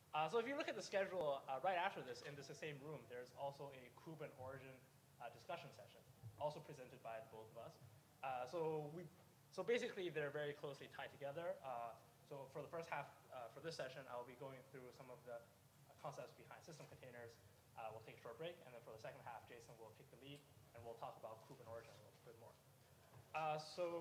So if you look at the schedule right after this, in this same room, there's also a kube and origin discussion session, also presented by both of us. So basically, they're very closely tied together. So for the first half, for this session, I'll be going through some of the concepts behind system containers. We'll take a short break, and then for the second half, Jason will take the lead, and we'll talk about kube and origin a little bit more.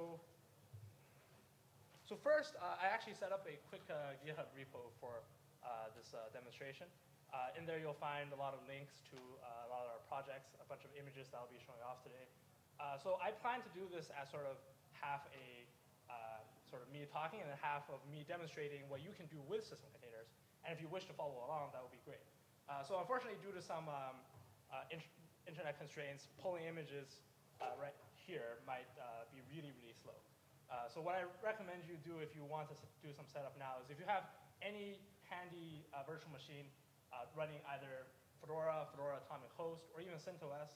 So first, I actually set up a quick GitHub repo for this demonstration. In there, you'll find a lot of links to a lot of our projects, a bunch of images that I'll be showing off today. So I plan to do this as sort of half a sort of me talking and then half of me demonstrating what you can do with system containers. And if you wish to follow along, that would be great. So unfortunately, due to some internet constraints, pulling images right here might be really, really slow. So what I recommend you do if you want to do some setup now is if you have any handy virtual machine running either Fedora, Fedora Atomic Host, or even CentOS,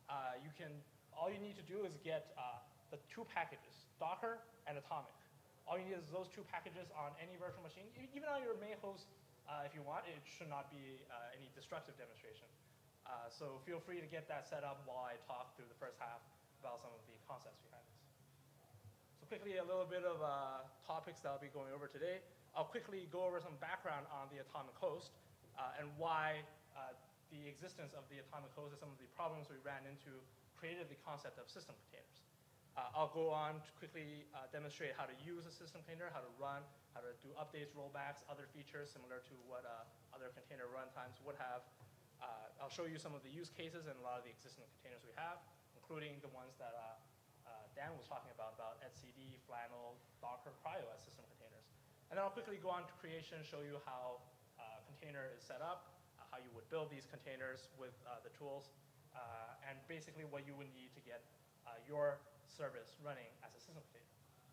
all you need to do is get the two packages, Docker and Atomic. All you need is those two packages on any virtual machine, even on your main host if you want. It should not be any destructive demonstration. So feel free to get that set up while I talk through the first half about some of the concepts behind this. So quickly, a little bit of topics that I'll be going over today. I'll quickly go over some background on the atomic host and why the existence of the atomic host and some of the problems we ran into created the concept of system containers. I'll go on to quickly demonstrate how to use a system container, how to run, how to do updates, rollbacks, other features similar to what other container runtimes would have. I'll show you some of the use cases and a lot of the existing containers we have, including the ones that Dan was talking about etcd, Flannel, Docker, Cryo as system containers. And then I'll quickly go on to creation, show you how a container is set up, how you would build these containers with the tools, and basically what you would need to get your service running as a system container.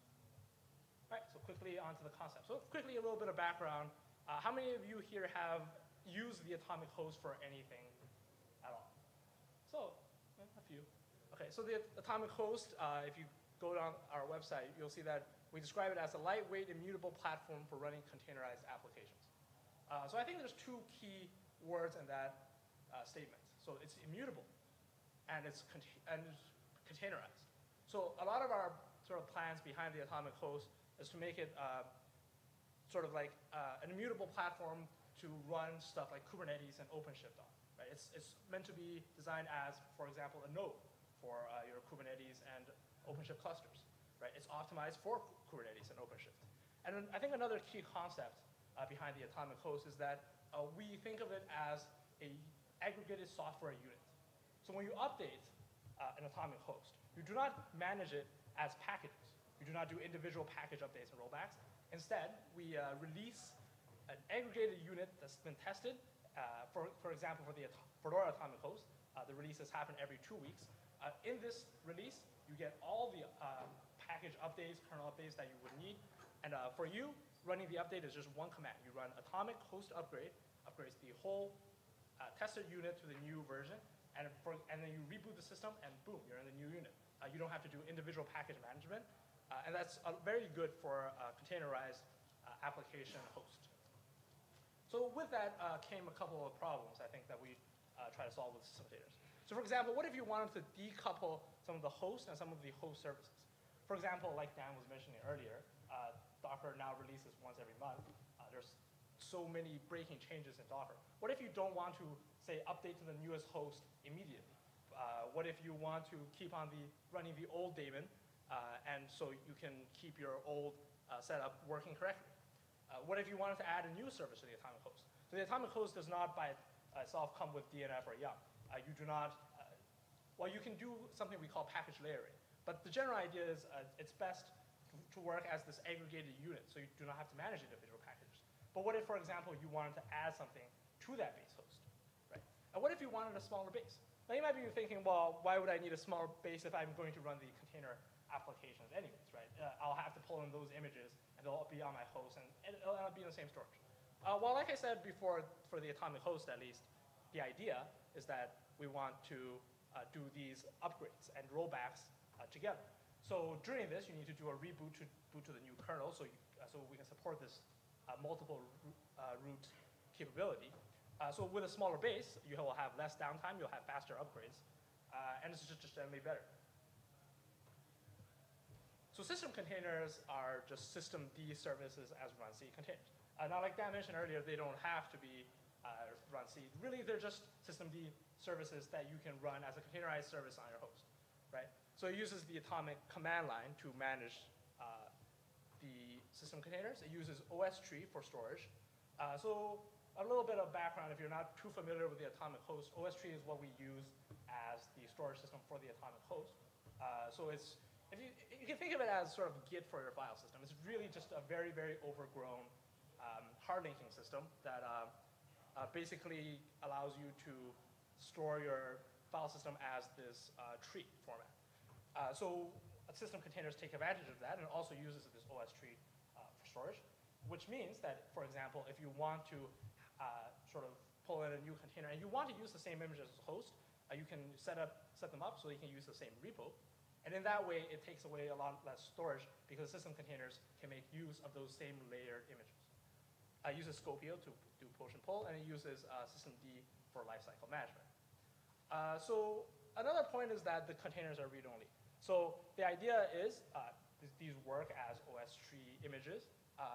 All right, so quickly onto the concept. So quickly, a little bit of background. How many of you here have used the atomic host for anything at all? So, a few. Okay, so the atomic host, if you go down our website, you'll see that we describe it as a lightweight, immutable platform for running containerized applications. So I think there's two key words in that statement. So it's immutable, and it's containerized. So a lot of our sort of plans behind the atomic host is to make it sort of like an immutable platform to run stuff like Kubernetes and OpenShift on. Right? It's meant to be designed as, for example, a node for your Kubernetes and OpenShift clusters. Right? It's optimized for Kubernetes and OpenShift. And then I think another key concept behind the atomic host is that we think of it as an aggregated software unit. So when you update an atomic host, you do not manage it as packages. You do not do individual package updates and rollbacks. Instead, we release an aggregated unit that's been tested. For example, for the Fedora atomic host, the releases happen every 2 weeks. In this release, you get all the package updates, kernel updates that you would need. And for you, running the update is just one command. You run atomic host upgrade, upgrades the whole tested unit to the new version, and then you reboot the system, and boom, you're in the new unit. You don't have to do individual package management, and that's very good for a containerized application host. So with that came a couple of problems, I think, that we try to solve with system containers. So for example, what if you wanted to decouple some of the hosts and some of the host services? For example, like Dan was mentioning earlier, Docker now releases once every month. There's so many breaking changes in Docker. What if you don't want to, say, update to the newest host immediately? What if you want to keep on running the old daemon, and so you can keep your old setup working correctly? What if you wanted to add a new service to the atomic host? So the atomic host does not by itself come with DNF or YUM. You do not, well, you can do something we call package layering. But the general idea is it's best to work as this aggregated unit, so you do not have to manage individual packages. But what if, for example, you wanted to add something to that base host, right? And what if you wanted a smaller base? Now you might be thinking, well, why would I need a smaller base if I'm going to run the container applications anyways, right? I'll have to pull in those images, and they'll be on my host, and it'll be in the same storage. Well, like I said before, for the atomic host at least, the idea is that we want to do these upgrades and rollbacks together. So during this, you need to do a reboot to boot to the new kernel, so we can support this multiple root capability. So with a smaller base, you will have less downtime, you'll have faster upgrades, and it's just generally better. So system containers are just systemd services as runc containers. Now, like Dan mentioned earlier, they don't have to be runc. Really, they're just systemd services that you can run as a containerized service on your host, right? So it uses the Atomic command line to manage the system containers. It uses OSTree for storage. So a little bit of background, if you're not too familiar with the Atomic host, OSTree is what we use as the storage system for the Atomic host. So it's, if you can think of it as sort of Git for your file system. It's really just a very, very overgrown hard linking system that basically allows you to store your file system as this tree format. So system containers take advantage of that and also uses this OSTree for storage, which means that, for example, if you want to sort of pull in a new container and you want to use the same images as host, you can set them up so you can use the same repo. And in that way, it takes away a lot less storage because system containers can make use of those same layered images. It uses Skopeo to do push and pull, and it uses systemd for lifecycle management. So another point is that the containers are read-only. So the idea is these work as OSTree images.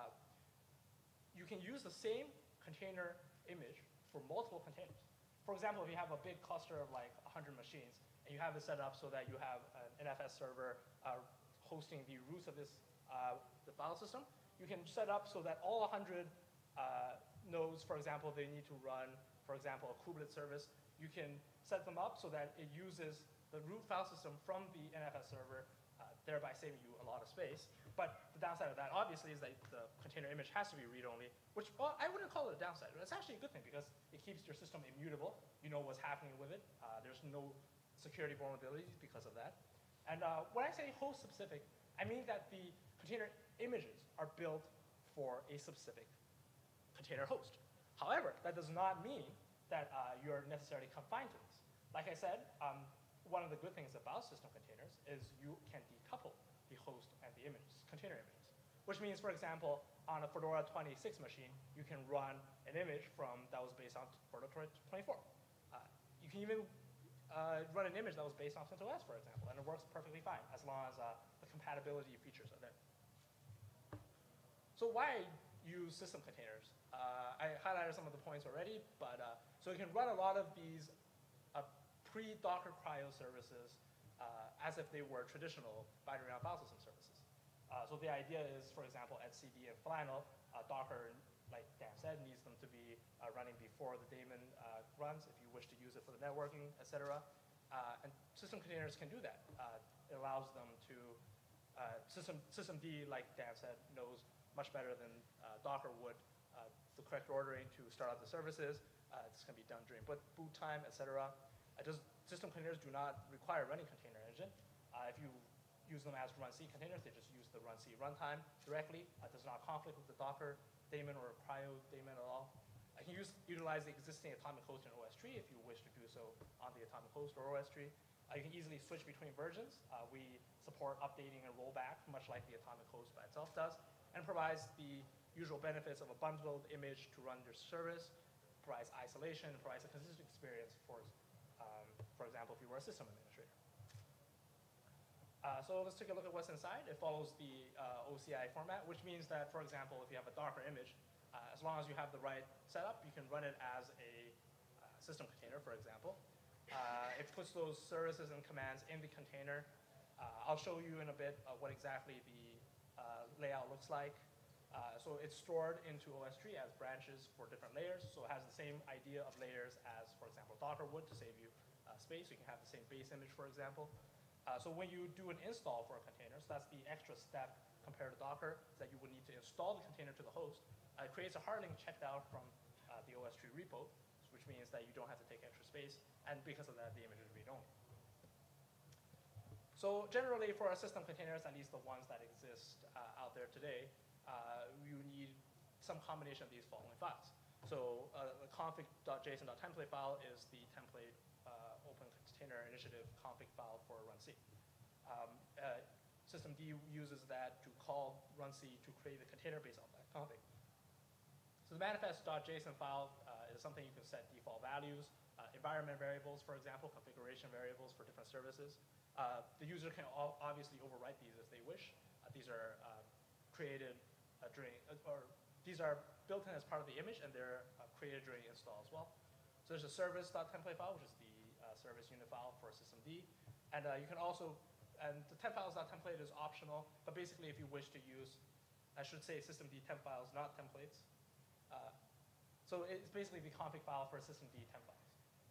You can use the same container image for multiple containers. For example, if you have a big cluster of like 100 machines, and you have it set up so that you have an NFS server hosting the roots of this the file system, you can set up so that all 100 nodes, for example, they need to run, for example, a kubelet service. You can set them up so that it uses the root file system from the NFS server, thereby saving you a lot of space. But the downside of that, obviously, is that the container image has to be read-only, which, well, I wouldn't call it a downside. But it's actually a good thing because it keeps your system immutable. You know what's happening with it. There's no security vulnerabilities because of that. And when I say host-specific, I mean that the container images are built for a specific container host. However, that does not mean that you're necessarily confined to this. Like I said, one of the good things about system containers is you can decouple the host and the images, container images. Which means, for example, on a Fedora 26 machine, you can run an image that was based on Fedora 24. You can even run an image that was based on CentOS, for example, and it works perfectly fine as long as the compatibility features are there. So why use system containers? I highlighted some of the points already, but so you can run a lot of these pre-Docker CRI-O services as if they were traditional binary on file system services. So the idea is, for example, etcd and Flannel, Docker, like Dan said, needs them to be running before the daemon runs if you wish to use it for the networking, et cetera. And system containers can do that. It allows them to, systemd, like Dan said, knows much better than Docker would the correct ordering to start out the services. This can be done during boot time, et cetera. System containers do not require running container engine. If you use them as runc containers, they just use the runc runtime directly. It does not conflict with the Docker daemon or CRI-O daemon at all. I can utilize the existing Atomic host in OSTree if you wish to do so on the Atomic host or OSTree. You can easily switch between versions. We support updating and rollback, much like the Atomic host by itself does, and provides the usual benefits of a bundled image to run your service, provides isolation, provides a consistent experience for example, if you were a system administrator. So let's take a look at what's inside. It follows the OCI format, which means that, for example, if you have a Docker image, as long as you have the right setup, you can run it as a system container, for example. It puts those services and commands in the container. I'll show you in a bit what exactly the layout looks like. So it's stored into OSTree as branches for different layers. So it has the same idea of layers as, for example, Docker would to save you space. You can have the same base image, for example. So when you do an install for a container, so that's the extra step compared to Docker, is that you would need to install the container to the host. It creates a hard link checked out from the OSTree repo, which means that you don't have to take extra space. And because of that, the image is read-only. So generally, for our system containers, at least the ones that exist out there today, you need some combination of these following files. So the config.json.template file is the template Open Container Initiative config file for runc. Systemd uses that to call runc to create a container based off that config. So the manifest.json file is something you can set default values, environment variables, for example, configuration variables for different services. The user can obviously overwrite these as they wish. These are created during, or these are built in as part of the image, and they're created during install as well. So there's a service.template file, which is the service unit file for systemd. And you can also, and the temp files.template is optional, but basically if you wish to use, I should say systemd temp files, not templates. So it's basically the config file for systemd temp files.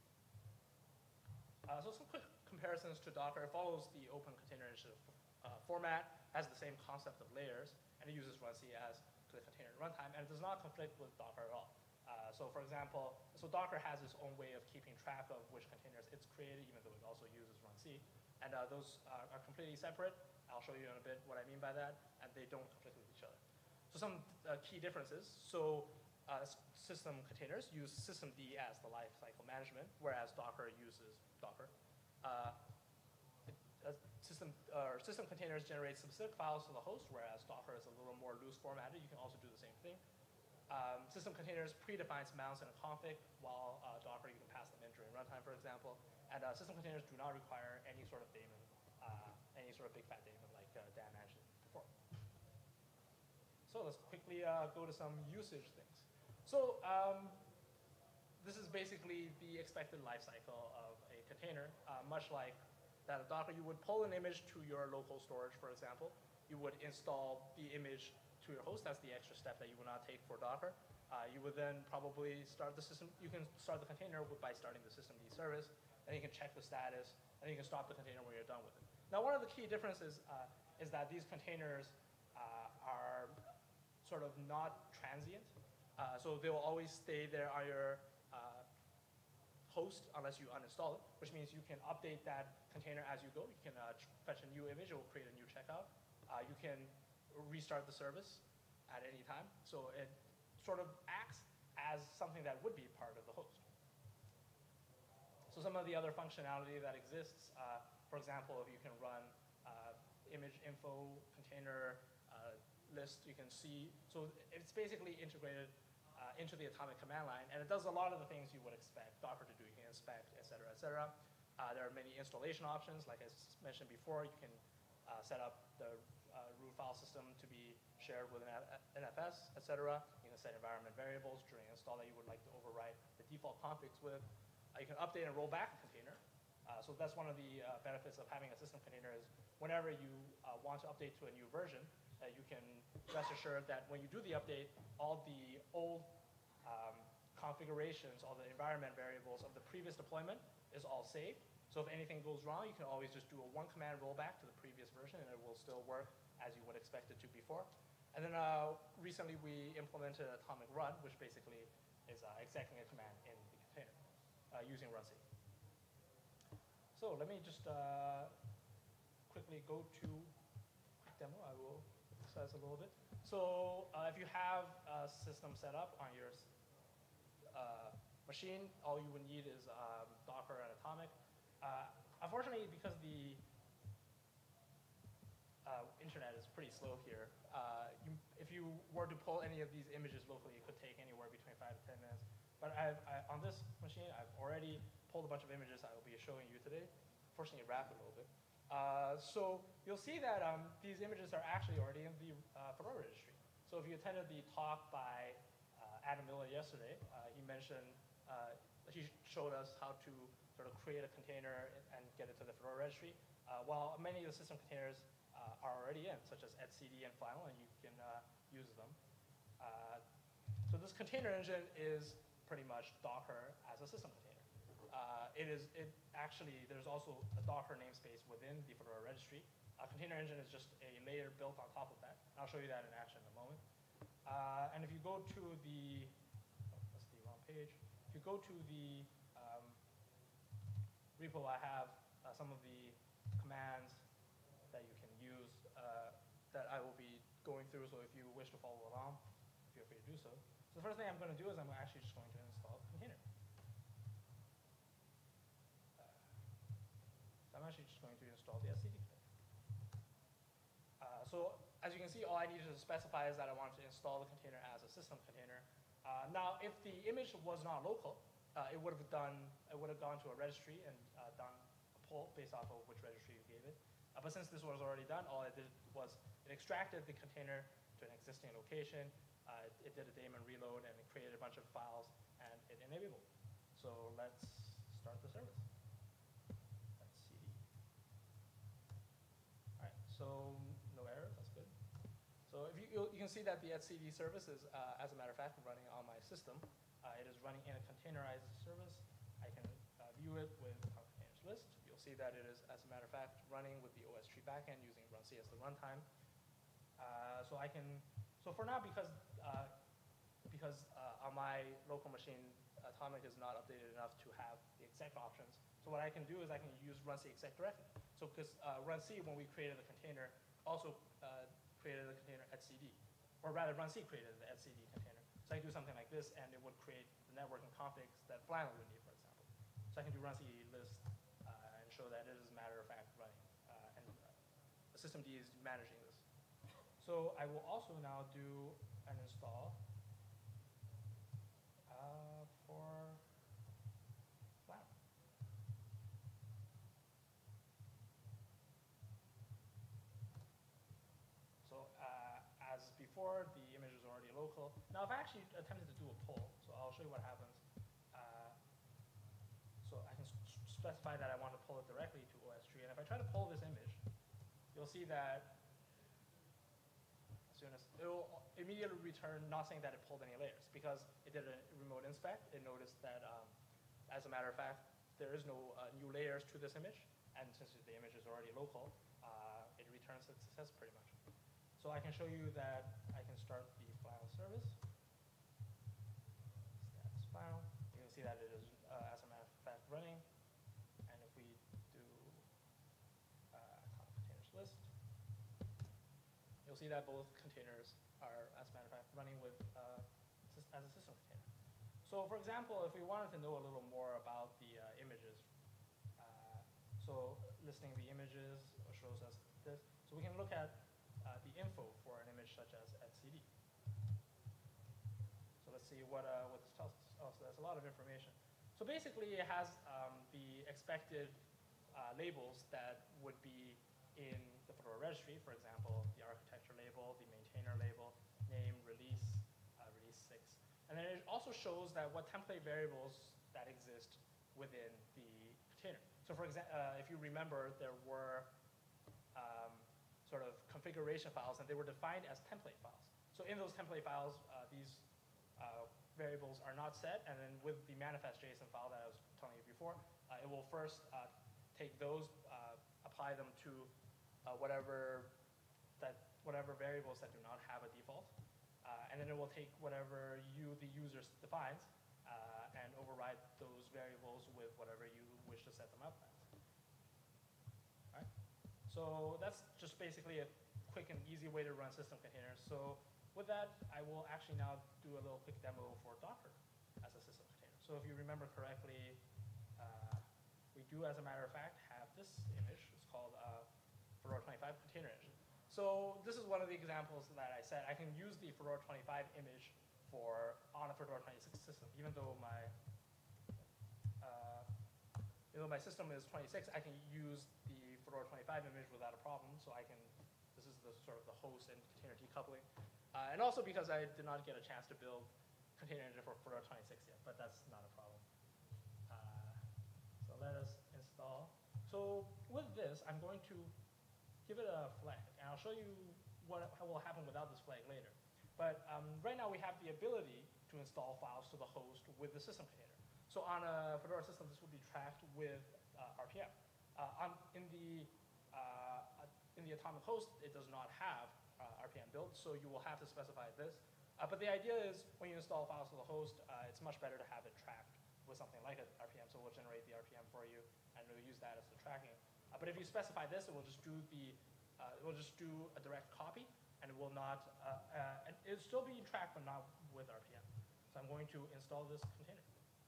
So some quick comparisons to Docker. It follows the Open Container Initiative format, has the same concept of layers, and it uses runc as to the container runtime, and it does not conflict with Docker at all. So for example, so Docker has its own way of keeping track of which containers it's created, even though it also uses runc, and those are completely separate. I'll show you in a bit what I mean by that, and they don't conflict with each other. So some key differences. So system containers use systemd as the lifecycle management, whereas Docker uses Docker. System containers generate specific files to the host, whereas Docker is a little more loose formatted. You can also do the same thing. System containers predefines mounts in a config, while Docker, you can pass them in during runtime, for example. And system containers do not require any sort of daemon, any sort of big fat daemon like Dan mentioned before. So let's quickly go to some usage things. So this is basically the expected lifecycle of a container, much like that of Docker. You would pull an image to your local storage, for example. You would install the image to your host. That's the extra step that you would not take for Docker. You would then probably start the system. You can start the container by starting the systemd service, and you can check the status, and you can stop the container when you're done with it. Now, one of the key differences is that these containers are sort of not transient. So they will always stay there on your host unless you uninstall it, which means you can update that container as you go. You can fetch a new image, it will create a new checkout. You can restart the service at any time. So it sort of acts as something that would be part of the host. So some of the other functionality that exists, for example, if you can run image info container list, you can see. So it's basically integrated into the Atomic command line, and it does a lot of the things you would expect Docker to do. You can inspect, et cetera, et cetera. There are many installation options. Like I mentioned before, you can set up the root file system to be shared with an NFS, et cetera. You can set environment variables during install that you would like to overwrite the default configs with. You can update and roll back a container. So that's one of the benefits of having a system container is whenever you want to update to a new version, you can rest assured that when you do the update, all the old configurations, all the environment variables of the previous deployment is all saved. So if anything goes wrong, you can always just do a one command rollback to the previous version, and it will still work as you would expect it to before. And then recently we implemented Atomic Run, which basically is executing a command in the container using runc. So let me just quickly go to quick demo. I will emphasize a little bit. So if you have a system set up on your machine, all you would need is Docker and Atomic. Unfortunately, because the internet is pretty slow here, if you were to pull any of these images locally, it could take anywhere between 5 to 10 minutes. But on this machine, I've already pulled a bunch of images I will be showing you today. Unfortunately, it wrapped a little bit. So you'll see that these images are actually already in the Fedora registry. So if you attended the talk by Adam Miller yesterday, he mentioned, he showed us how to sort of create a container and get it to the Fedora registry. While many of the system containers are already in, such as etcd and final, and you can use them. So this container engine is pretty much Docker as a system container. There's also a Docker namespace within the Fedora registry. Container engine is just a layer built on top of that. And I'll show you that in action in a moment. And if you go to the, that's the wrong page. If you go to the repo, I have some of the commands that you can use that I will be going through. So if you wish to follow along, feel free to do so. So the first thing I'm going to do is I'm actually just going to install a container. I'm actually just going to install the etcd container. So as you can see, all I need to specify is that I want to install the container as a system container. Now, if the image was not local, it would have gone to a registry and done a pull based off of which registry you gave it. But since this was already done, all it did was it extracted the container to an existing location. It did a daemon reload and it created a bunch of files and it enabled. So let's start the service. That's CD. All right, so no error, that's good. So if you can see that the etcd service is, as a matter of fact, running on my system. It is running in a containerized service. I can view it with containers list. You'll see that it is, as a matter of fact, running with the OS tree backend using runc as the runtime. So for now, because on my local machine, Atomic is not updated enough to have the exec options. So what I can do is I can use runc exec directly. So because runc, when we created the container, also created the container etcd, or rather runc created the etcd container. So I can do something like this, and it would create the networking configs that Flannel would need, for example. So I can do runc list and show that it is a matter of fact running, and the systemd is managing this. So I will also now do an install for Flannel. So as before, the image is already local. Now, if I actually attempted to do a pull, so I'll show you what happens. So I can specify that I want to pull it directly to OS tree. And if I try to pull this image, you'll see that as soon as it will immediately return not saying that it pulled any layers, because it did a remote inspect. It noticed that, as a matter of fact, there is no new layers to this image. And since the image is already local, it returns its success pretty much. So I can show you that I can start the Flannel service. Status Flannel. You can see that it is, as a matter of fact, running. And if we do containers list, you'll see that both containers are, as a matter of fact, running with as a system container. So for example, if we wanted to know a little more about the images, so listing the images shows us this. So we can look at the info for an image such as etcd. So let's see what this tells us. Oh, so that's a lot of information. So basically, it has the expected labels that would be in the Fedora registry. For example, the architecture label, the maintainer label, name, release, release 6. And then it also shows that what template variables that exist within the container. So for example, if you remember, there were sort of configuration files, and they were defined as template files. So in those template files, these variables are not set, and then with the manifest.json file that I was telling you before, it will first take those, apply them to whatever variables that do not have a default, and then it will take whatever the user defines, and override those variables with whatever you wish to set them up as. All right? So that's just basically a quick and easy way to run system containers. So with that, I will actually now do a little quick demo for Docker as a system container. So if you remember correctly, we do, as a matter of fact, have this image. It's called Fedora 25 Container Engine. So this is one of the examples that I said I can use the Fedora 25 image on a Fedora 26 system, even though my system is 26, I can use the Fedora 25 image without a problem. So this is the sort of the host and container decoupling. And also because I did not get a chance to build container engine for Fedora 26 yet, but that's not a problem. So let us install. So with this, I'm going to give it a flag, and I'll show you what will happen without this flag later. But right now we have the ability to install files to the host with the system container. So on a Fedora system, this will be tracked with RPM. In the Atomic host, it does not have RPM built, so you will have to specify this. But the idea is when you install files to the host, it's much better to have it tracked with something like an RPM, so we'll generate the RPM for you, and we'll use that as the tracking. But if you specify this, it will just do a direct copy, and it will not, and it'll still be tracked, but not with RPM. So I'm going to install this container.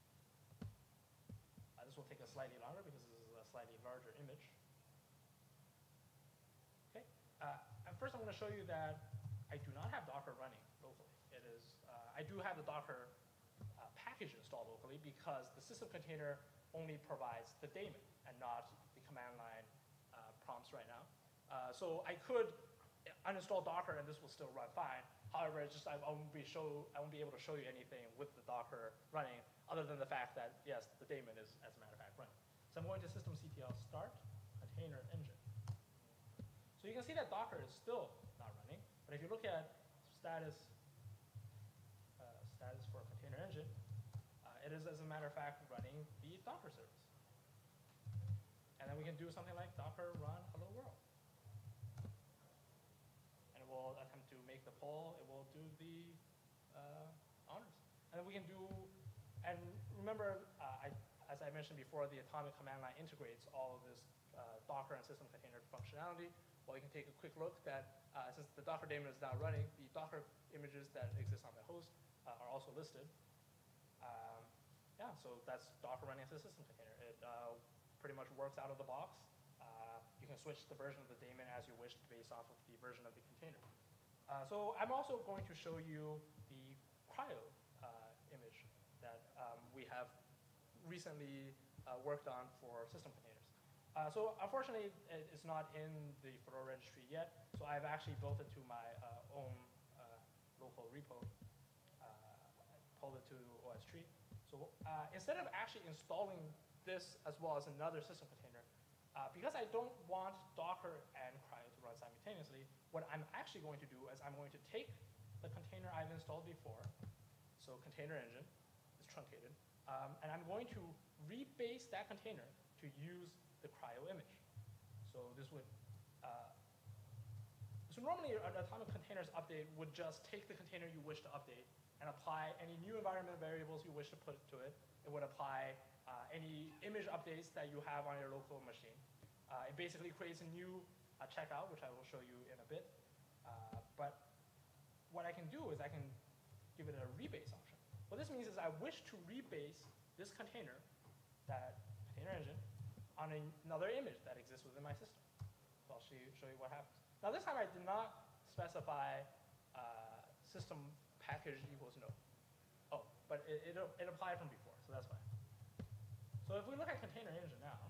This will take us slightly longer because this is a slightly larger image. Okay. And first, I'm going to show you that I do not have Docker running locally. It is, I I do have the Docker package installed locally because the system container only provides the daemon and not the command line prompts right now. So I could uninstall Docker and this will still run fine. However, it's just I won't be able to show you anything with the Docker running other than the fact that, yes, the daemon is, as a matter of fact, running. So I'm going to systemctl start container engine. So you can see that Docker is still not running, but if you look at status for container engine, it is, as a matter of fact, running the Docker service. And then we can do something like docker run hello world. And it will attempt to make the poll. It will do the honors. And then we can do, and remember, as I mentioned before, the Atomic command line integrates all of this Docker and system container functionality. Well, you can take a quick look that since the Docker daemon is now running, the Docker images that exist on the host are also listed. Yeah, so that's Docker running as a system container. It pretty much works out of the box. You can switch the version of the daemon as you wish based off of the version of the container. So I'm also going to show you the cryo image that we have recently worked on for system containers. So unfortunately, it's not in the Fedora registry yet. So I've actually built it to my own local repo, pulled it to OS tree. So instead of actually installing this as well as another system container, because I don't want Docker and cryo to run simultaneously, what I'm actually going to do is I'm going to take the container I've installed before, so container engine is truncated, and I'm going to rebase that container to use the cryo image. So this would, so normally an Atomic containers update would just take the container you wish to update and apply any new environment variables you wish to put to it. It would apply any image updates that you have on your local machine. It basically creates a new checkout, which I will show you in a bit. But what I can do is I can give it a rebase option. What this means is I wish to rebase this container, that container engine, on another image that exists within my system. So I'll show you what happens. Now this time I did not specify system package equals no. Oh, but it applied from before, so that's fine. So if we look at container engine now,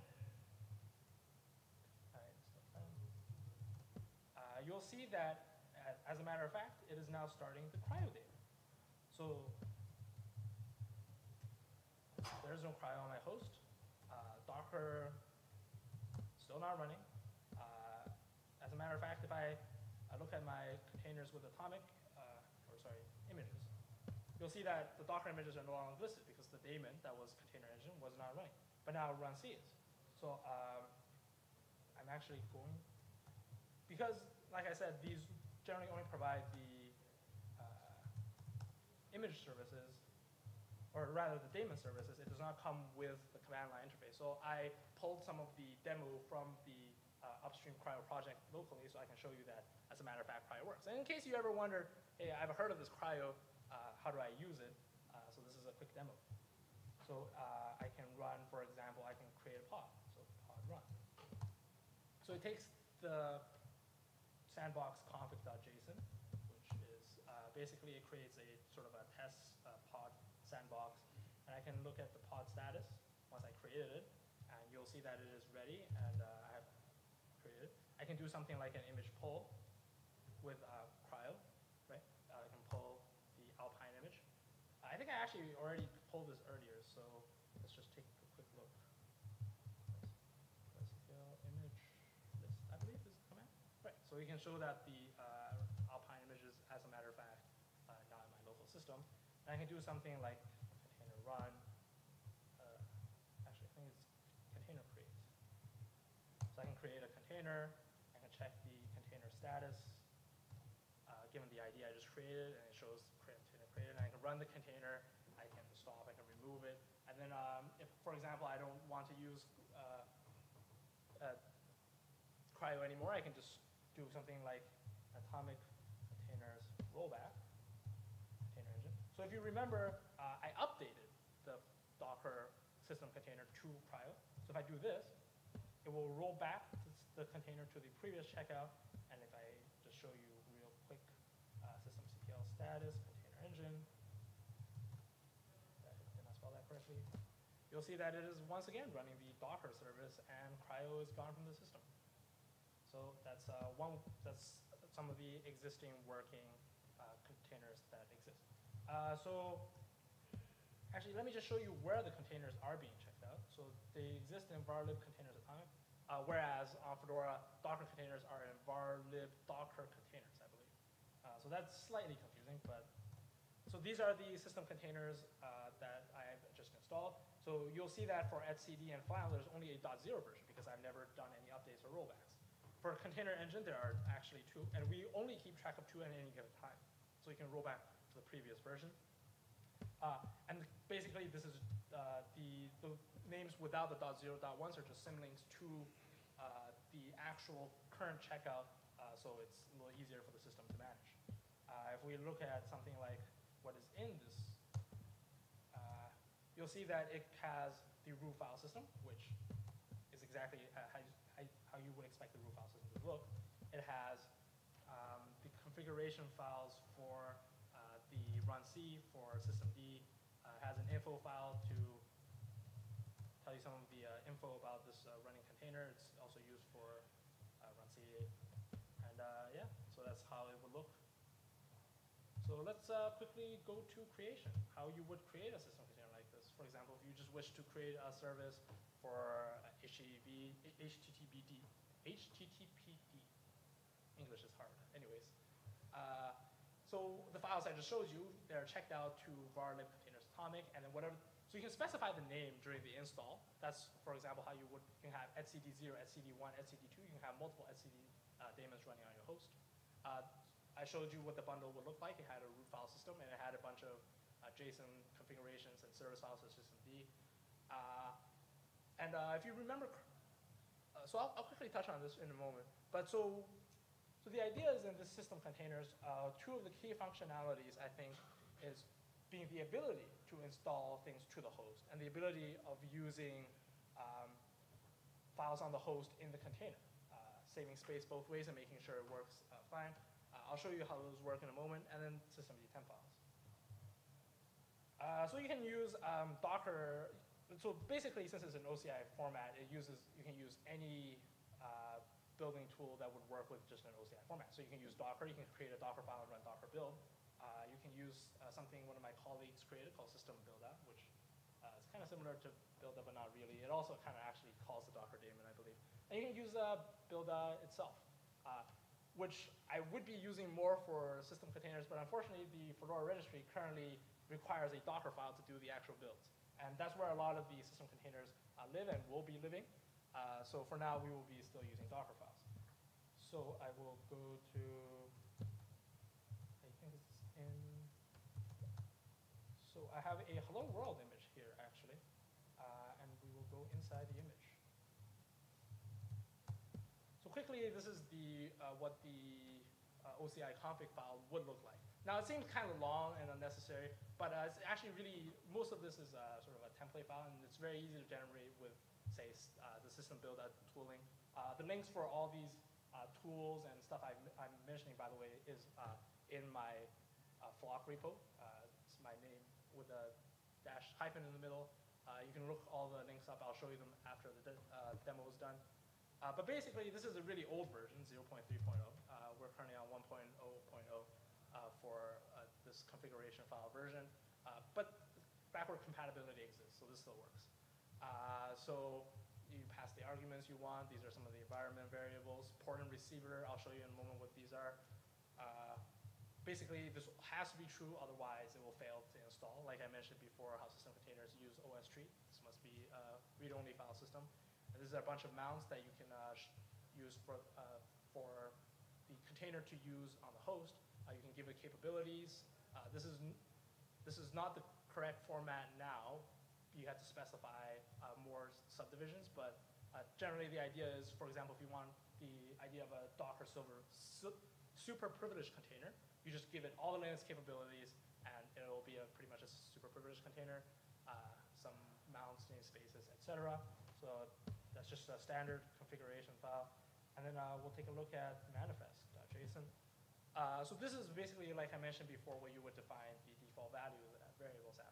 you'll see that, as a matter of fact, it is now starting the cryo data. So there's no cryo on my host. Docker still not running. As a matter of fact, if I look at my containers with Atomic, images, you'll see that the Docker images are no longer listed because the daemon that was container engine was not running. But now runC is. So I'm actually going, because like I said, these generally only provide the image services, or rather the daemon services. It does not come with the command line interface. So I pulled some of the demo from the upstream cryo project locally so I can show you that, as a matter of fact, cryo works. And in case you ever wonder, hey, I've heard of this cryo, how do I use it? So this is a quick demo. So I can run, for example, I can create a pod. So pod run. So it takes the sandbox config.json, which is basically it creates a sort of a test pod sandbox. And I can look at the pod status once I created it. And you'll see that it is ready and I have created it. I can do something like an image pull with cryo, right? I can pull the Alpine image. I think I actually already pulled this earlier, so let's just take a quick look. Image list, I believe is the command. Right, so we can show that the Alpine image is, as a matter of fact, not in my local system. And I can do something like container run. Actually, I think it's container create. So I can create a container. I can check the container status, given the ID I just created, and it shows container created. And I can run the container. I can stop. I can remove it. And then, if, for example, I don't want to use cryo anymore, I can just do something like Atomic containers rollback, container engine. So if you remember, I updated the Docker system container to cryo. So if I do this, it will roll back the container to the previous checkout. And if I just show you real quick, systemctl status, container engine, quickly, you'll see that it is once again running the Docker service, and CRI-O is gone from the system. So that's that's some of the existing working containers that exist. So actually, let me just show you where the containers are being checked out. So they exist in varlib containers atomic, whereas on Fedora, Docker containers are in varlib Docker containers, I believe. So that's slightly confusing, but so these are the system containers that I've just installed. So you'll see that for etcd and file, there's only a .0 version because I've never done any updates or rollbacks. For Container Engine, there are actually 2, and we only keep track of 2 at any given time. So you can roll back to the previous version. And basically, this is the names without the .0, .1s are just symlinks to the actual current checkout, so it's a little easier for the system to manage. If we look at something like what is in this, you'll see that it has the root file system, which is exactly how you would expect the root file system to look. It has the configuration files for the runc, for systemd. It has an info file to tell you some of the info about this running container. It's also used for runc. And yeah, so that's how it would look. So let's quickly go to creation, how you would create a system container like this. For example, if you just wish to create a service for HTTPD. English is hard. Anyways, so the files I just showed you, they're checked out to varlib containers atomic, and then whatever. So you can specify the name during the install. That's, for example, how you can have etcd0, etcd1, etcd2. You can have multiple etcd daemons running on your host. I showed you what the bundle would look like. It had a root file system, and it had a bunch of JSON configurations and service files for systemd. If you remember, so I'll quickly touch on this in a moment. But so the idea is in this system containers, 2 of the key functionalities, I think, is being the ability to install things to the host and the ability of using files on the host in the container, saving space both ways and making sure it works fine. I'll show you how those work in a moment, and then systemd temp files. So you can use Docker. So basically, since it's an OCI format, you can use any building tool that would work with just an OCI format. So you can use Docker. You can create a Docker file and run Docker build. You can use something one of my colleagues created called system builda, which is kind of similar to builda, but not really. It also kind of actually calls the Docker daemon, I believe. And you can use builda itself, which I would be using more for system containers, but unfortunately, the Fedora registry currently requires a Docker file to do the actual builds. And that's where a lot of the system containers live and will be living. So for now, we will be still using Docker files. So I will go to, I think it's in, so I have a hello world image here, actually. And we will go inside the image. So quickly, this is the what the OCI config file would look like. Now, it seems kind of long and unnecessary, but it's actually really, most of this is sort of a template file, and it's very easy to generate with, say, the system builda tooling. The links for all these tools and stuff I'm mentioning, by the way, is in my flock repo. It's my name with a dash hyphen in the middle. You can look all the links up. I'll show you them after the demo is done. But basically, this is a really old version, 0.3.0. We're currently on 1.0.0 for this configuration file version. But backward compatibility exists, so this still works. So you pass the arguments you want. These are some of the environment variables. Port and receiver, I'll show you in a moment what these are. Basically, this has to be true, otherwise it will fail to install. Like I mentioned before, how system containers use OSTree. This must be a read-only file system. And this is a bunch of mounts that you can use for the container to use on the host. You can give it capabilities. This is not the correct format now. You have to specify more subdivisions, but generally the idea is, for example, if you want the idea of a Docker super privileged container, you just give it all the Linux capabilities, and it'll be pretty much a super privileged container, some mounts, namespaces, etc. So that's just a standard configuration file. And then we'll take a look at manifest.json. So this is basically, like I mentioned before, what you would define the default value variables as. So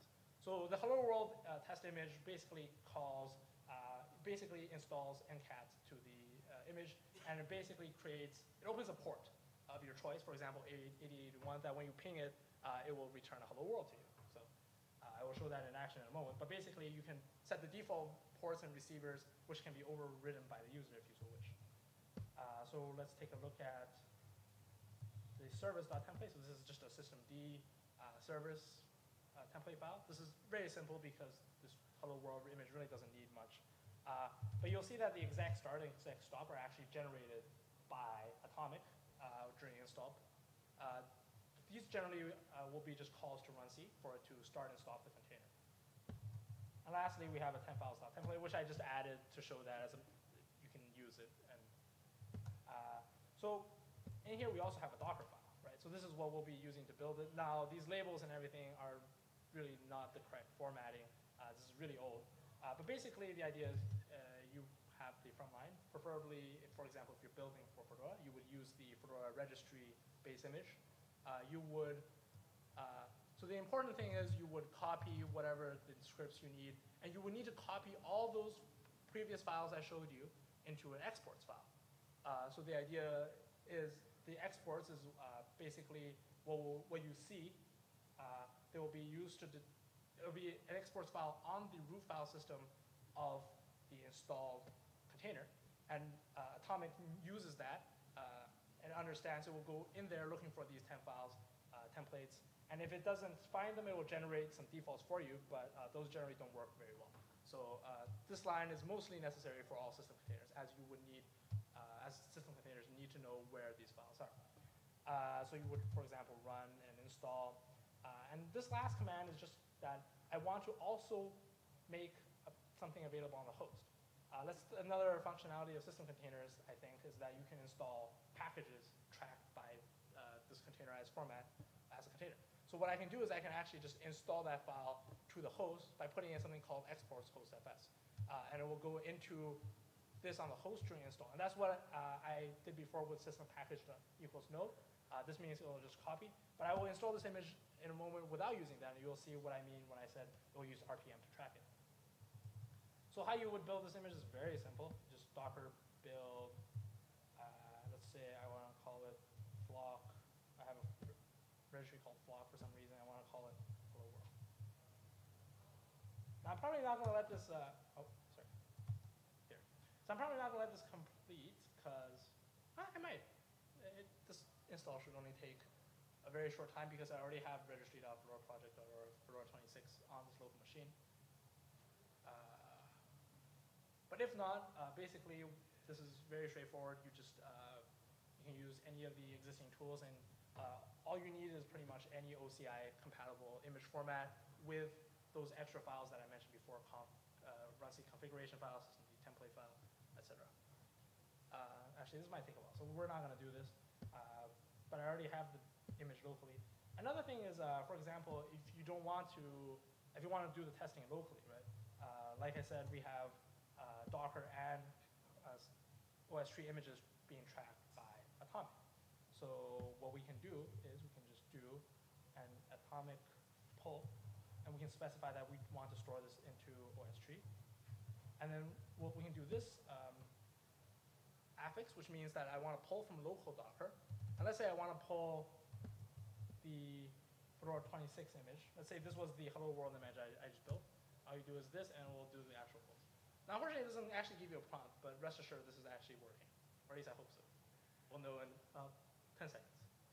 So the hello world test image basically basically installs NCAT to the image, and it basically it opens a port of your choice, for example, 8081, that when you ping it, it will return a hello world to you. So I will show that in action in a moment. But basically, you can set the default ports and receivers, which can be overridden by the user if you so wish. So let's take a look at the service.template. So this is just a systemd service template file. This is very simple because this hello world image really doesn't need much. But you'll see that the exec start and exec stop are actually generated by Atomic during install. These generally will be just calls to runc for it to start and stop the container. And lastly, we have a tempfiles.template, which I just added to show that you can use it. And so in here, we also have a Docker file, right? So this is what we'll be using to build it. Now, these labels and everything are really not the correct formatting. This is really old. But basically, the idea is you have the front line. Preferably, for example, if you're building for Fedora, you would use the Fedora registry base image. So the important thing is you would copy whatever the scripts you need, and you would need to copy all those previous files I showed you into an exports file. So the idea is the exports is basically what you see. They will be used to, it will be an exports file on the root file system of the installed container. And Atomic uses that and understands it will go in there looking for these temp files, templates. And if it doesn't find them, it will generate some defaults for you, but those generally don't work very well. So this line is mostly necessary for all system containers, as you would need, as system containers need to know where these files are. So you would, for example, run and install. And this last command is just that I want to also make something available on the host. Another functionality of system containers, I think, is that you can install packages tracked by this containerized format as a container. So what I can do is I can actually just install that file to the host by putting in something called exports hostfs. And it will go into this on the host during install. And that's what I did before with system package equals node. This means it will just copy. But I will install this image in a moment without using that, and you'll see what I mean when I said it will use RPM to track it. So how you would build this image is very simple. Just Docker build, let's say I want to call it flock. I have a registry called flock for some reason. I want to call it hello world. Now I'm probably not going to let this, here. So I'm probably not going to let this complete because I might. This install should only take a very short time because I already have registry.fedora project or Fedora 26 on this local machine. But if not, basically, this is very straightforward. You just you can use any of the existing tools, and all you need is pretty much any OCI compatible image format with those extra files that I mentioned before, runc configuration file, systemd template file, etc. Actually, this might take a while, so we're not going to do this. But I already have the image locally. Another thing is, for example, if you want to do the testing locally, right? Like I said, we have Docker and OS tree images being tracked by Atomic. So what we can do is we can just do an Atomic pull, and we can specify that we want to store this into OS tree. And then we can do this affix, which means that I want to pull from local Docker. And let's say I want to pull the Fedora 26 image. Let's say this was the hello world image I just built. All you do is this, and we'll do the actual pulls. Now, unfortunately, it doesn't actually give you a prompt, but rest assured this is actually working. Or at least I hope so. We'll know in 10 seconds.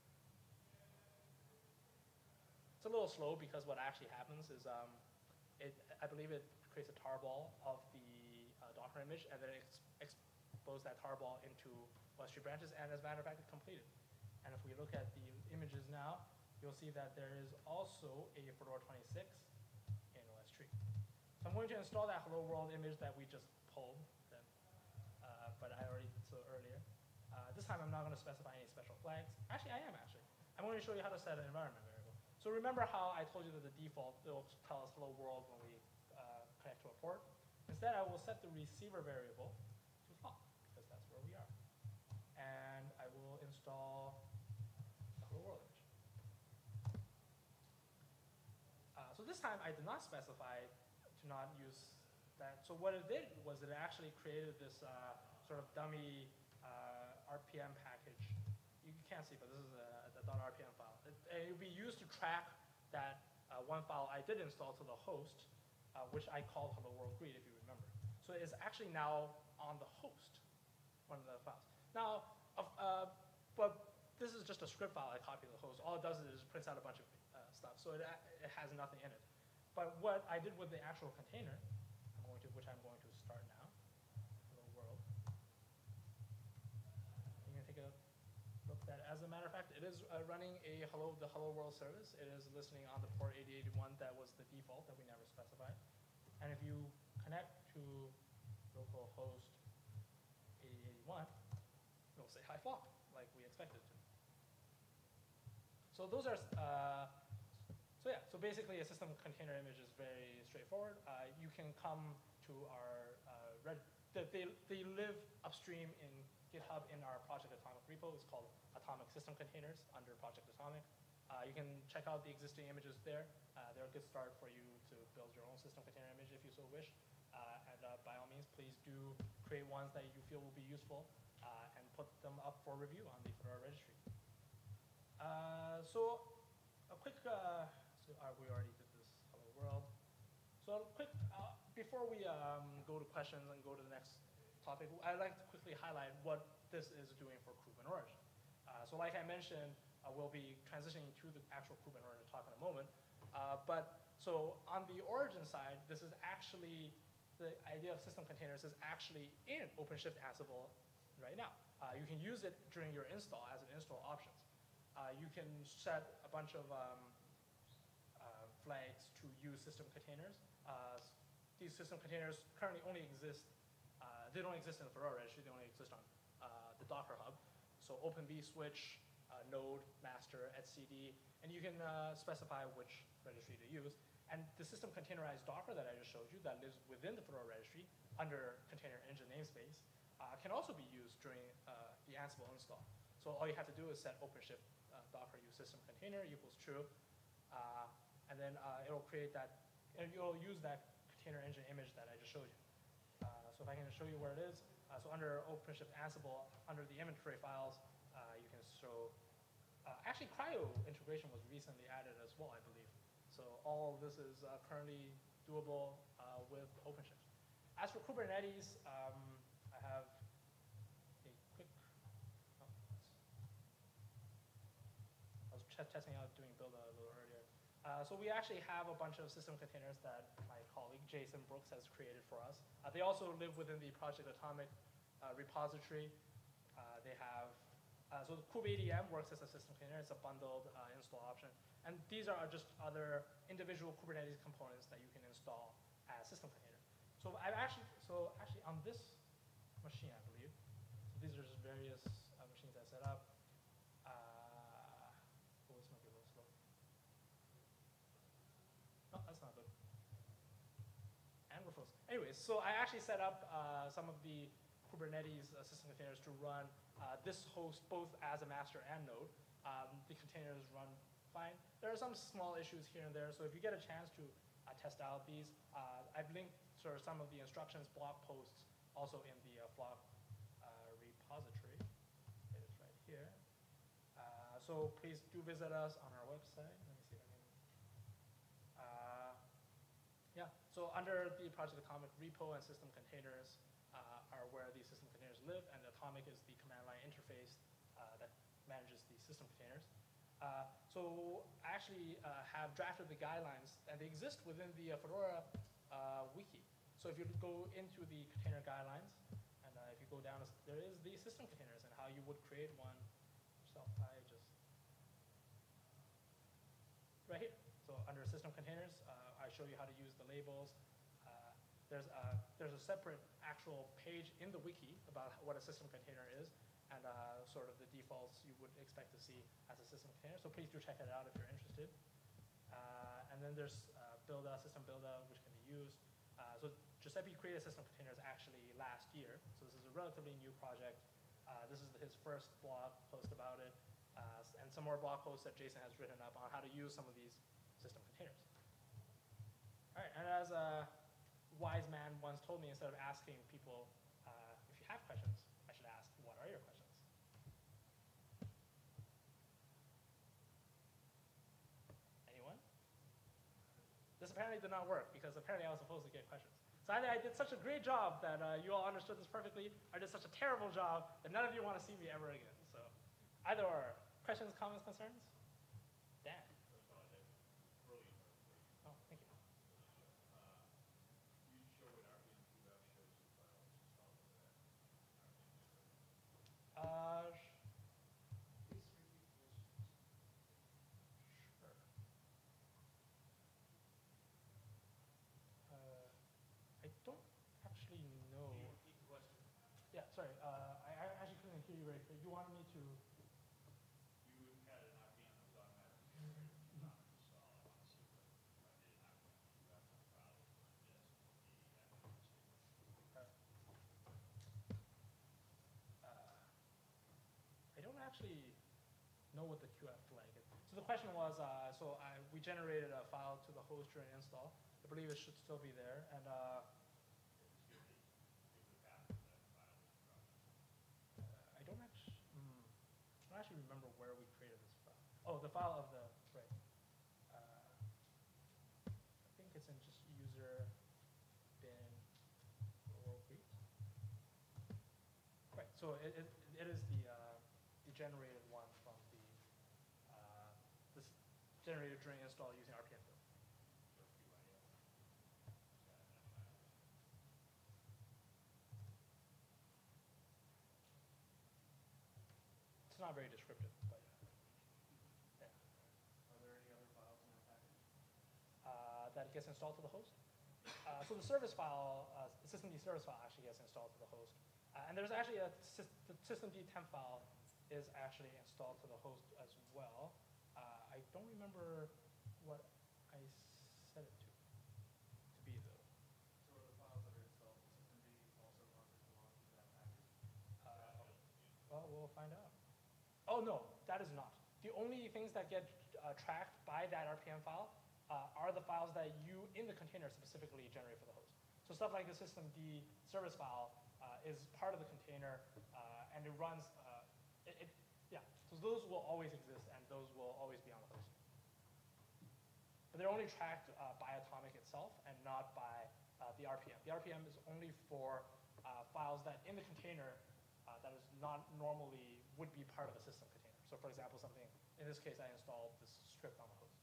It's a little slow because what actually happens is I believe it creates a tarball of the Docker image, and then it exposes that tarball into OS tree branches, and as a matter of fact, it completed. And if we look at the images now, you'll see that there is also a Fedora 26 in OS tree. So I'm going to install that hello world image that we just pulled, but I already did so earlier. This time I'm not going to specify any special flags. Actually, I am actually. I'm going to show you how to set an environment variable. So remember how I told you that the default, it will tell us hello world when we connect to a port. Instead, I will set the receiver variable to flock, because that's where we are. And I will install the hello world image. So this this time, I did not specify to not use that. So what it did was it actually created this sort of dummy RPM package. You can't see, but this is a .rpm file. It would be used to track that one file I did install to the host, which I called hello world greet, if you remember. So it's actually now on the host, one of the files. Now, but this is just a script file I copied to the host. All it does is it prints out a bunch of stuff, so it has nothing in it. But what I did with the actual container, which I'm going to start now, hello world. You can take a look at that. As a matter of fact, it is running the hello world service. It is listening on the port 8081 that was the default that we never specified. And if you connect to localhost 8081, it'll say hi flock, like we expected it to. So those are, so basically a system container image is very straightforward. You can come to our they live upstream in GitHub in our Project Atomic repo. It's called Atomic System Containers under Project Atomic. You can check out the existing images there. They're a good start for you to build your own system container image if you so wish. And by all means, please do create ones that you feel will be useful and put them up for review on the Fedora registry. So a quick, we already did this hello world. So quick, before we go to questions and go to the next topic, I'd like to quickly highlight what this is doing for Kube and Origin. So like I mentioned, we'll be transitioning to the actual Kube and Origin talk in a moment. So on the Origin side, this is actually, the idea of system containers is actually in OpenShift Ansible right now. You can use it during your install as an install options. You can set a bunch of flags to use system containers. These system containers currently only exist, they don't exist in the Fedora registry, they only exist on the Docker Hub. So Open vSwitch, node, master, etcd, and you can specify which registry to use. And the system containerized Docker that I just showed you that lives within the Fedora registry under container engine namespace can also be used during the Ansible install. So all you have to do is set OpenShift Docker use system container equals true, and then it'll create that, and you'll use that container engine image that I just showed you. So if I can show you where it is, so under OpenShift Ansible, under the inventory files, you can show, actually CRI-O integration was recently added as well, I believe. So all of this is currently doable with OpenShift. As for Kubernetes, I have a quick, I was testing out doing build a little earlier. So we actually have a bunch of system containers that my colleague Jason Brooks has created for us. They also live within the Project Atomic repository. They have, so the kubeadm works as a system container. It's a bundled install option. And these are just other individual Kubernetes components that you can install as system container. So actually on this machine, I believe, so these are just various machines I set up. Oh, this might be a little slow. No, that's not good. And we're frozen. Anyways, so I actually set up some of the Kubernetes system containers to run this host both as a master and node. The containers run fine. There are some small issues here and there, so if you get a chance to test out these, I've linked sort of some of the instructions blog posts also in the Flock repository. It is right here. So please do visit us on our website. Let me see if I can. Yeah, so under the Project Atomic repo and system containers are where these system containers live, and Atomic is the command line interface that manages the system containers. So I actually have drafted the guidelines, and they exist within the Fedora wiki. So if you go into the container guidelines, and if you go down, there is the system containers and how you would create one yourself. Right here. So under system containers, I show you how to use the labels. There's a separate actual page in the wiki about what a system container is, and sort of the defaults you would expect to see as a system container. So please do check it out if you're interested. And then there's builda, system builda, which can be used. So Giuseppe created system containers actually last year. So this is a relatively new project. This is his first blog post about it, and some more blog posts that Jason has written up on how to use some of these system containers. and as a wise man once told me, instead of asking people if you have questions, I should ask, what are your questions? Anyone? This apparently did not work because apparently I was supposed to get questions. So either I did such a great job that you all understood this perfectly, or I did such a terrible job that none of you want to see me ever again. So either or. Questions, comments, concerns? Dan. Oh, thank you. Uh, sure. I don't actually know. Yeah, sorry. I actually couldn't hear you very clear. You wanted me to. Uh, I don't actually know what the QF flag is. So the question was, we generated a file to the host during install. I believe it should still be there, and I don't actually remember where we created this file. Oh, the file of the right. I think it's in just user bin world greet. Right. So it is the generated one from this generated during install using RPM build. It's not very descriptive, but yeah. Are there any other files in that package? That gets installed to the host. So the service file, the systemd service file actually gets installed to the host. And there's actually the systemd temp file is actually installed to the host as well. I don't remember what I set it to be though. So are the files that are installed to systemd also marked as belonging to that package? Well, we'll find out. Oh no, that is not. The only things that get tracked by that RPM file are the files that you in the container specifically generate for the host. So stuff like the systemd service file is part of the container, and it runs. Yeah. So those will always exist, and those will always be on the host. But they're only tracked by Atomic itself, and not by the RPM. The RPM is only for files that in the container that is not normally would be part of a system container. So for example, something in this case, I installed this script on the host.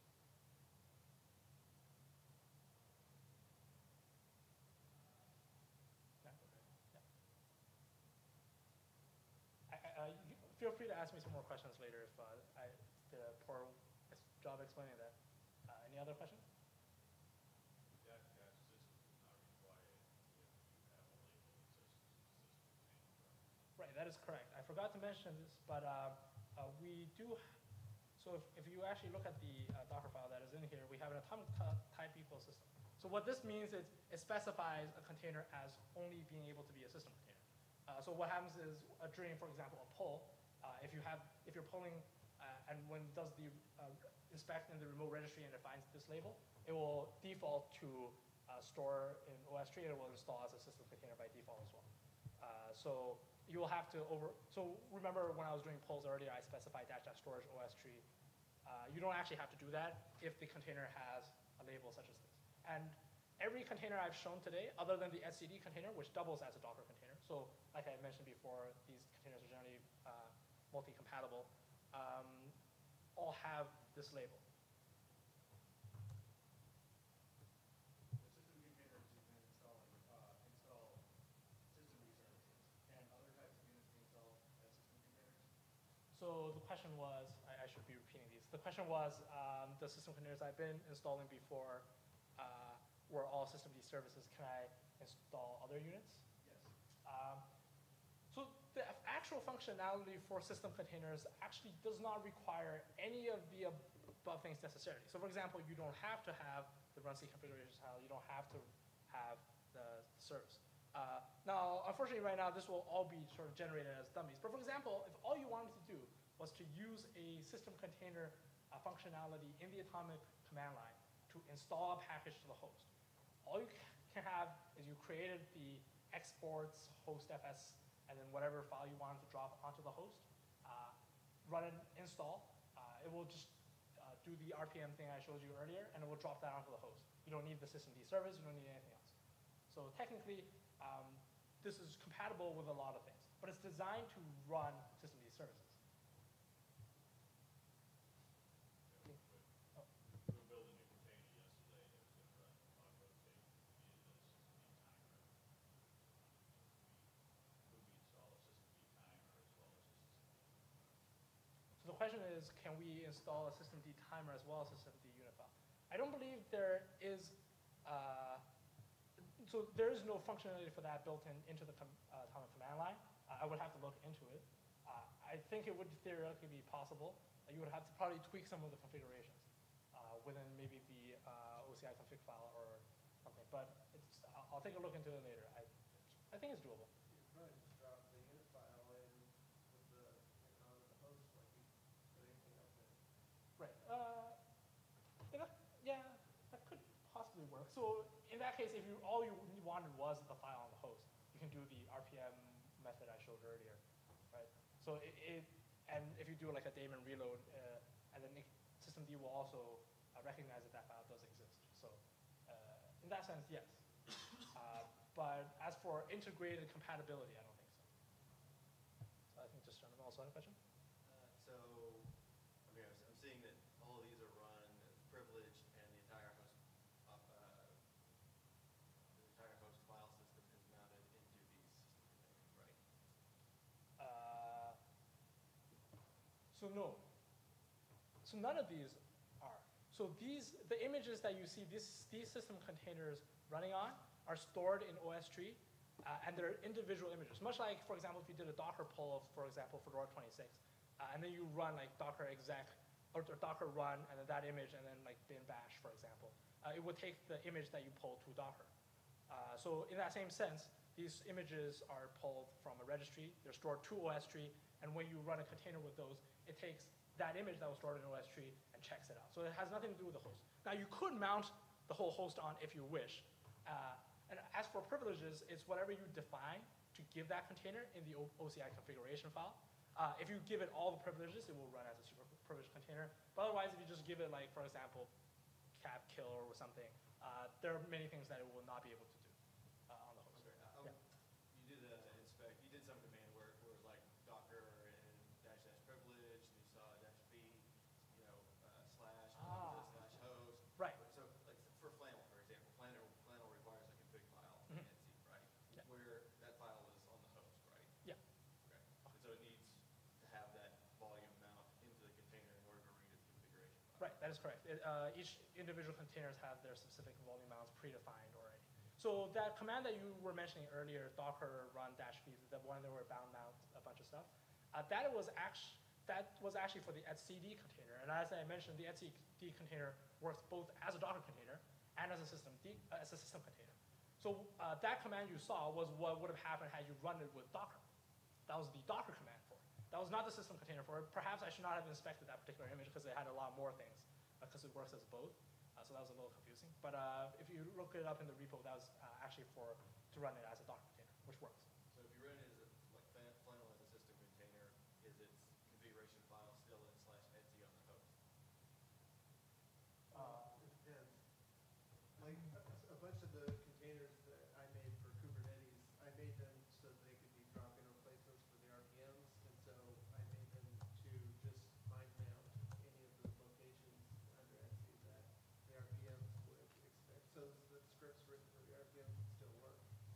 Feel free to ask me some more questions later if I did a poor job explaining that. Any other questions? That system is not required if you have a label that says system container. Right, that is correct. I forgot to mention this, but we do. So if you actually look at the Docker file that is in here, we have an atomic type equals system. So what this means is it specifies a container as only being able to be a system container. So what happens is during, for example, a pull, if you're pulling and when it does the inspect in the remote registry and it finds this label, it will default to store in OS tree, and it will install as a system container by default as well. So you will have to so remember when I was doing pulls earlier, I specified --storage OS tree. You don't actually have to do that if the container has a label such as this. And every container I've shown today, other than the etcd container, which doubles as a Docker container, so like I mentioned before, these containers are generally multi-compatible, all have this label. The system containers you can install systemd services, and other types of units can install as system containers. So the question was, I should be repeating these. The question was, the system containers I've been installing before were all systemd services. Can I install other units? Yes. So the actual functionality for system containers actually does not require any of the above things necessarily. So for example, you don't have to have the runc configuration style. You don't have to have the service. Now, unfortunately, right now, this will all be sort of generated as dummies. But for example, if all you wanted to do was to use a system container functionality in the Atomic command line to install a package to the host, all you can have is you created the exports hostfs and then whatever file you wanted to drop onto the host, run an install. It will just do the RPM thing I showed you earlier, and it will drop that onto the host. You don't need the systemd service, you don't need anything else. So technically, this is compatible with a lot of things, but it's designed to run systemd services. We were building a container yesterday that was going to run on rotate. We needed a systemd timer. Could we install a systemd timer as well as a systemd? So the question is, can we install a systemd timer as well as systemd unifile? I don't believe there is, so there is no functionality for that built into the Atomic command line. I would have to look into it. I think it would theoretically be possible. You would have to probably tweak some of the configurations within maybe the OCI config file or something, but I'll take a look into it later. I think it's doable. You could probably just drop the unit file in with the, on the host, like you put anything else in. Right. Yeah, that could possibly work. So in that case, if all you wanted was the file on the host, you can do the RPM method I showed earlier, right? So and if you do like a daemon reload, and then systemd will also recognize that that file does exist. So in that sense, yes. But as for integrated compatibility, I don't think so. So I think just Jonathan also had a question? So, I mean, I'm seeing that all of these are run privileged, and the entire host file system is mounted into these system containers, right? So no. So none of these are. So the images that you see these system containers running on are stored in OS tree, and they're individual images. Much like, for example, if you did a Docker pull of, for example, Fedora 26, and then you run like Docker exec or Docker run, and then that image, and then like bin bash, for example, it would take the image that you pulled to Docker. So in that same sense, these images are pulled from a registry. They're stored to OS tree, and when you run a container with those, it takes that image that was stored in OS tree and checks it out. So it has nothing to do with the host. Now you could mount the whole host on if you wish. And as for privileges, it's whatever you define to give that container in the OCI configuration file. If you give it all the privileges, it will run as a super privileged container. But otherwise, if you just give it, like, for example, cat kill or something, there are many things that it will not be able to do on the host. Okay. You did inspect. You did some command work where it was like Docker and -- privilege, and you saw -b, you know, /slash host. Right. So, like for Flannel, for example, Flannel requires a config file in Mhm. etc, right? Yeah. Where that file is on the host, right? Yeah. Okay. And so it needs to have that volume mount into the container in order to read its configuration file. Right, that is correct. Each individual containers have their specific volume mounts predefined already. So that command that you were mentioning earlier, Docker run -v, the one that were bound mount a bunch of stuff, that was actually for the etcd container. And as I mentioned, the etcd container works both as a Docker container and as a system container. So that command you saw was what would have happened had you run it with Docker. That was the Docker command for it. That was not the system container for it. Perhaps I should not have inspected that particular image because it had a lot more things, because it works as both. So that was a little confusing. But if you look it up in the repo, that was actually to run it as a Docker container, which works. So if you run it as like Flannel as a system container, is its configuration file still in /etc on the host? It depends. Like a bunch of the containers that I made for Kubernetes, I made them so that they could be drop-in replacements for the RPMs, and so I made them to just mind mount any of the locations under etc that the RPMs would expect. So the scripts written for the RPMs would still work.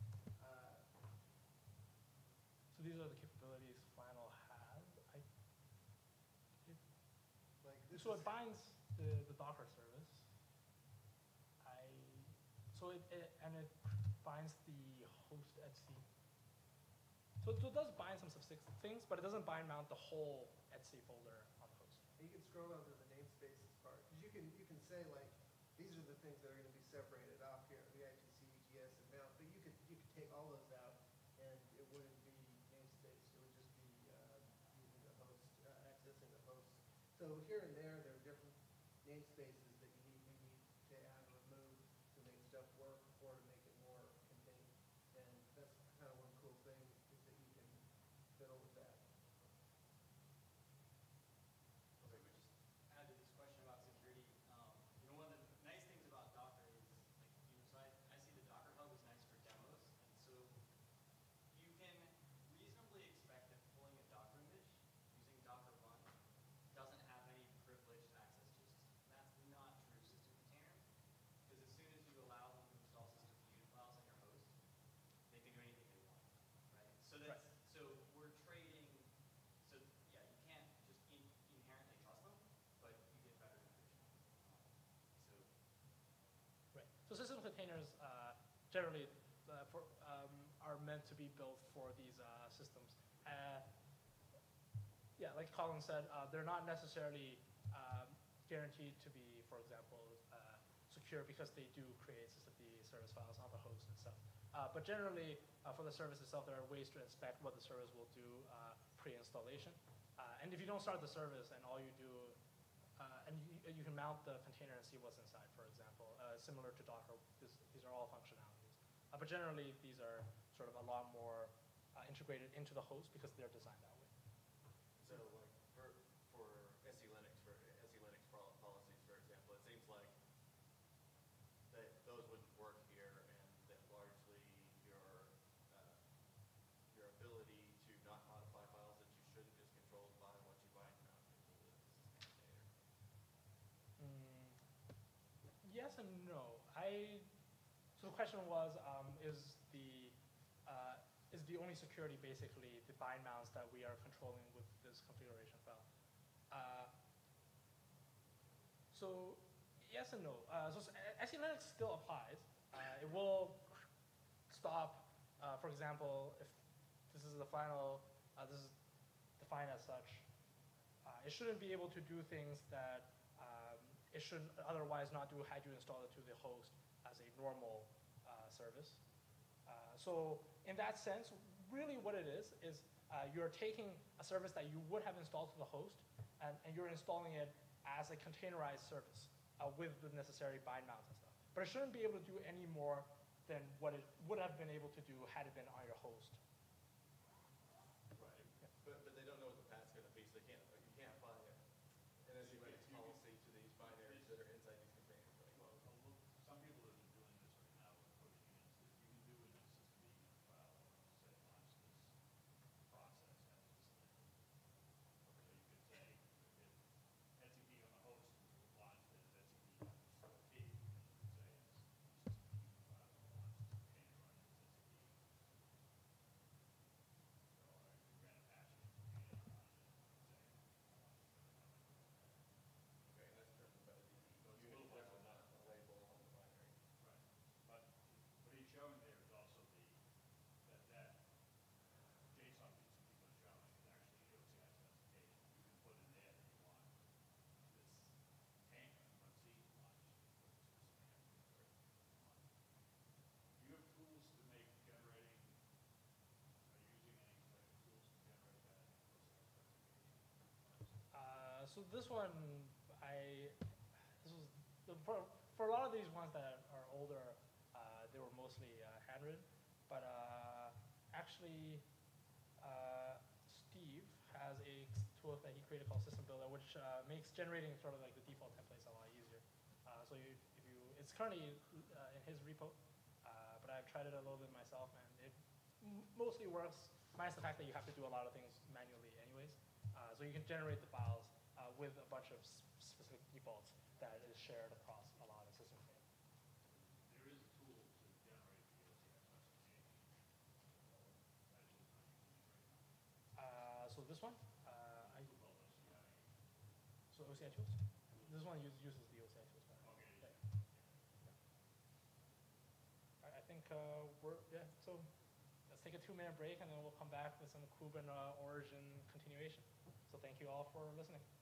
So these are the capabilities Flannel has. Like this So is, it binds the Docker service. So it binds the host etc. So it does bind some specific things, but it doesn't bind mount the whole etc folder on the host. you can scroll down to the namespaces part, because you can say like, these are the things that are going to be separated off here, the ITC, EGS, and mount, but you could take all those out, and it wouldn't be namespace, it would just be using the host, accessing the host. So here and there are different namespaces that we need to add or remove to make stuff work, or containers generally are meant to be built for these systems. Yeah, like Colin said, they're not necessarily guaranteed to be, for example, secure because they do create syslib service files on the host itself. But generally, for the service itself, there are ways to inspect what the service will do pre-installation. And if you don't start the service and all you do, and you can mount the container and see what's inside, for example, similar to Docker. These are all functionalities. But generally, these are sort of a lot more integrated into the host because they're designed that way. So like for SE Linux, policies, for example, it seems like that those wouldn't work here, and that largely your ability to not modify files that you shouldn't is controlled by what you bind mount into the container. Yes and no. So the question was, is the only security basically the bind mounts that we are controlling with this configuration file? So yes and no. So SE Linux still applies. It will stop, for example, if this is the final, this is defined as such, it shouldn't be able to do things that it should otherwise not do had you install it to the host as a normal service. So in that sense, really what it is you're taking a service that you would have installed to the host and you're installing it as a containerized service with the necessary bind mounts and stuff. But it shouldn't be able to do any more than what it would have been able to do had it been on your host. Right. But they don't know what the path's going to be, so you can't apply an SE Linux policy to these binaries that are inside these containers. Right? Well, some people have been doing this right now with pushing into, you can do in a system file, say, launch this process as a system. So you could say, if etcd on the host was launched as etcd underscore p, and you could say it's system file will launch this container on its etcd. So you ran Apache container on it, say, Okay, that's in terms of the So it's a unit little file, different not now. a label on the binary. Right, but what he's showing there is also that JSON piece that people are showing is actually EOCI specification. You can put in there that you want this container, run C launch, put this command for it. Do you have tools to make generating, are you using any type of tools to generate that EOCI specification? So this one, for a lot of these ones that are older, they were mostly handwritten. But actually, Steve has a tool that he created called System Builder, which makes generating sort of like the default templates a lot easier. So it's currently in his repo, but I've tried it a little bit myself, and it mostly works, minus the fact that you have to do a lot of things manually anyways. So you can generate the files with a bunch of specific defaults that is shared across a lot of systems. There is a tool to generate the EOCI specification. That is not using it right now. So this one, Tool called OCI. so OCI tools. This one uses the OCI tools. Okay, Yeah. yeah. I think so let's take a 2-minute break and then we'll come back with some Kubernetes origin continuation. So thank you all for listening.